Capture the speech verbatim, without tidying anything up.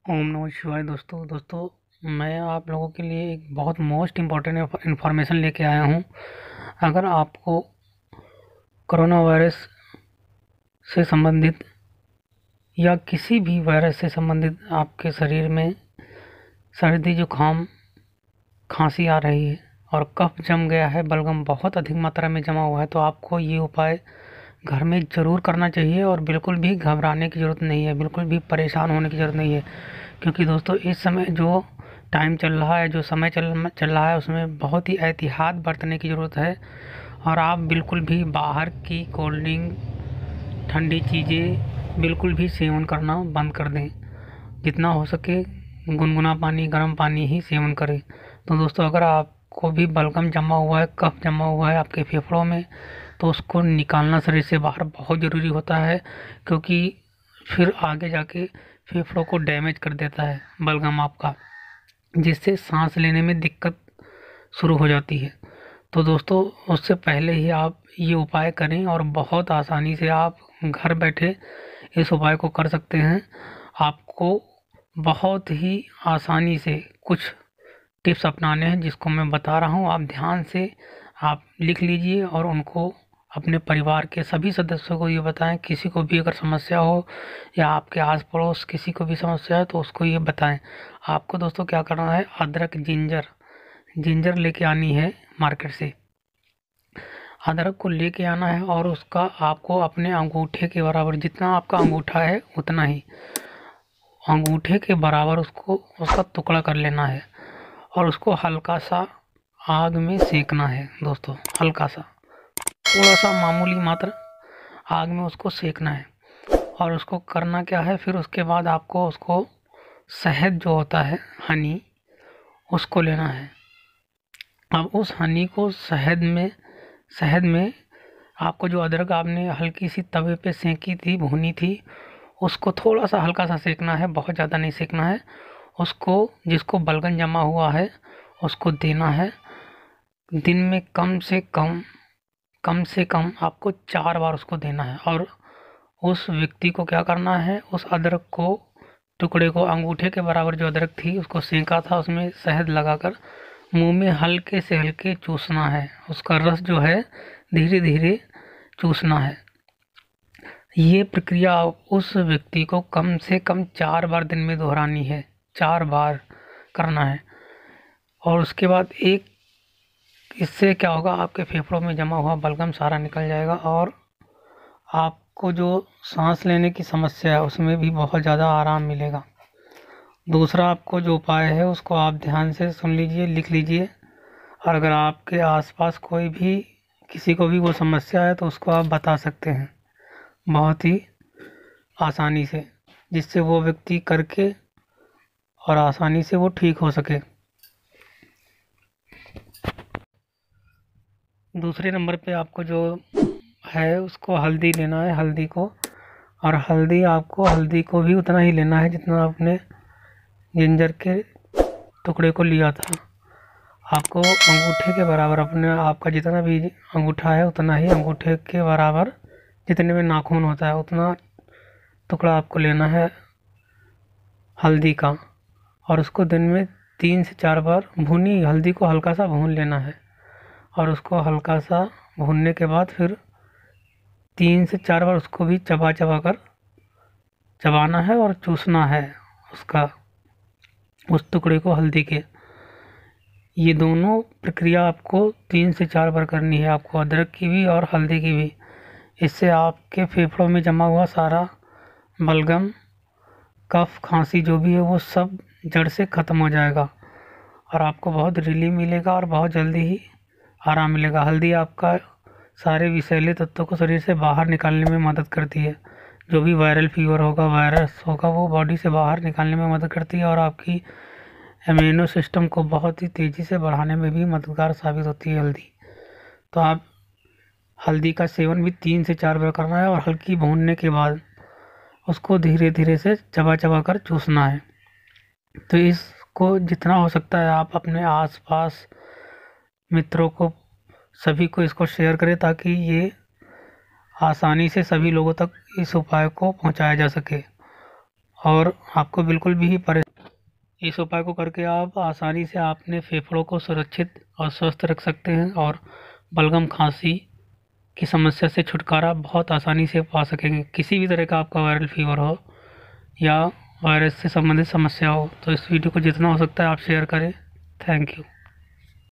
ओम नमः शिवाय। दोस्तों दोस्तों मैं आप लोगों के लिए एक बहुत मोस्ट इम्पॉर्टेंट इन्फॉर्मेशन लेके आया हूँ। अगर आपको कोरोना वायरस से संबंधित या किसी भी वायरस से संबंधित आपके शरीर में सर्दी जुकाम खांसी आ रही है और कफ जम गया है, बलगम बहुत अधिक मात्रा में जमा हुआ है, तो आपको ये उपाय घर में ज़रूर करना चाहिए और बिल्कुल भी घबराने की ज़रूरत नहीं है, बिल्कुल भी परेशान होने की ज़रूरत नहीं है। क्योंकि दोस्तों इस समय जो टाइम चल रहा है, जो समय चल चल रहा है, उसमें बहुत ही एहतियात बरतने की ज़रूरत है। और आप बिल्कुल भी बाहर की कोल्ड ड्रिंक, ठंडी चीज़ें बिल्कुल भी सेवन करना बंद कर दें। जितना हो सके गुनगुना पानी, गर्म पानी ही सेवन करें। तो दोस्तों अगर आपको भी बलगम जमा हुआ है, कफ जमा हुआ है आपके फेफड़ों में, तो उसको निकालना शरीर से बाहर बहुत ज़रूरी होता है, क्योंकि फिर आगे जाके फेफड़ों को डैमेज कर देता है बलगम आपका, जिससे सांस लेने में दिक्कत शुरू हो जाती है। तो दोस्तों उससे पहले ही आप ये उपाय करें और बहुत आसानी से आप घर बैठे इस उपाय को कर सकते हैं। आपको बहुत ही आसानी से कुछ टिप्स अपनाने हैं जिसको मैं बता रहा हूँ। आप ध्यान से आप लिख लीजिए और उनको अपने परिवार के सभी सदस्यों को ये बताएं। किसी को भी अगर समस्या हो या आपके आस पड़ोस किसी को भी समस्या है तो उसको ये बताएं। आपको दोस्तों क्या करना है, अदरक, जिंजर जिंजर लेके आनी है मार्केट से। अदरक को लेके आना है और उसका आपको अपने अंगूठे के बराबर, जितना आपका अंगूठा है उतना ही अंगूठे के बराबर उसको उसका टुकड़ा कर लेना है और उसको हल्का सा आग में सेकना है। दोस्तों हल्का सा, थोड़ा सा मामूली मात्र आग में उसको सेकना है। और उसको करना क्या है, फिर उसके बाद आपको उसको शहद जो होता है, हनी, उसको लेना है। अब उस हनी को शहद में शहद में आपको जो अदरक आपने हल्की सी तवे पे सेकी थी, भुनी थी, उसको थोड़ा सा हल्का सा सेकना है, बहुत ज़्यादा नहीं सेकना है। उसको, जिसको बलगम जमा हुआ है, उसको देना है। दिन में कम से कम कम से कम आपको चार बार उसको देना है। और उस व्यक्ति को क्या करना है, उस अदरक को, टुकड़े को, अंगूठे के बराबर जो अदरक थी उसको सेका था, उसमें शहद लगाकर मुंह में हल्के से हल्के चूसना है। उसका रस जो है धीरे धीरे चूसना है। ये प्रक्रिया उस व्यक्ति को कम से कम चार बार दिन में दोहरानी है, चार बार करना है। और उसके बाद एक, इससे क्या होगा, आपके फेफड़ों में जमा हुआ बलगम सारा निकल जाएगा और आपको जो सांस लेने की समस्या है उसमें भी बहुत ज़्यादा आराम मिलेगा। दूसरा आपको जो उपाय है उसको आप ध्यान से सुन लीजिए, लिख लीजिए। और अगर आपके आसपास कोई भी, किसी को भी वो समस्या है तो उसको आप बता सकते हैं बहुत ही आसानी से, जिससे वो व्यक्ति करके और आसानी से वो ठीक हो सके। दूसरे नंबर पे आपको जो है उसको हल्दी लेना है, हल्दी को। और हल्दी आपको हल्दी को भी उतना ही लेना है जितना आपने जिंजर के टुकड़े को लिया था। आपको अंगूठे के बराबर, अपने आपका जितना भी अंगूठा है उतना ही अंगूठे के बराबर, जितने में नाखून होता है उतना टुकड़ा आपको लेना है हल्दी का। और उसको दिन में तीन से चार बार, भुनी हल्दी को हल्का सा भून लेना है। और उसको हल्का सा भूनने के बाद फिर तीन से चार बार उसको भी चबा चबा कर चबाना है और चूसना है उसका, उस टुकड़े को, हल्दी के। ये दोनों प्रक्रिया आपको तीन से चार बार करनी है, आपको अदरक की भी और हल्दी की भी। इससे आपके फेफड़ों में जमा हुआ सारा बलगम, कफ, खांसी जो भी है वो सब जड़ से ख़त्म हो जाएगा और आपको बहुत रिलीफ मिलेगा और बहुत जल्दी ही आराम मिलेगा। हल्दी आपका सारे विषैले तत्वों को शरीर से बाहर निकालने में मदद करती है। जो भी वायरल फीवर होगा, वायरस होगा, वो बॉडी से बाहर निकालने में मदद करती है और आपकी इम्यूनो सिस्टम को बहुत ही तेज़ी से बढ़ाने में भी मददगार साबित होती है हल्दी। तो आप हल्दी का सेवन भी तीन से चार बार करना है और हल्की भूनने के बाद उसको धीरे धीरे से चबा चबा कर चूसना है। तो इसको जितना हो सकता है आप अपने आसपास मित्रों को, सभी को इसको शेयर करें ताकि ये आसानी से सभी लोगों तक इस उपाय को पहुंचाया जा सके। और आपको बिल्कुल भी परे इस उपाय को करके आप आसानी से अपने फेफड़ों को सुरक्षित और स्वस्थ रख सकते हैं और बलगम खांसी की समस्या से छुटकारा बहुत आसानी से पा सकेंगे। किसी भी तरह का आपका वायरल फीवर हो या वायरस से संबंधित समस्या हो तो इस वीडियो को जितना हो सकता है आप शेयर करें। Thank you.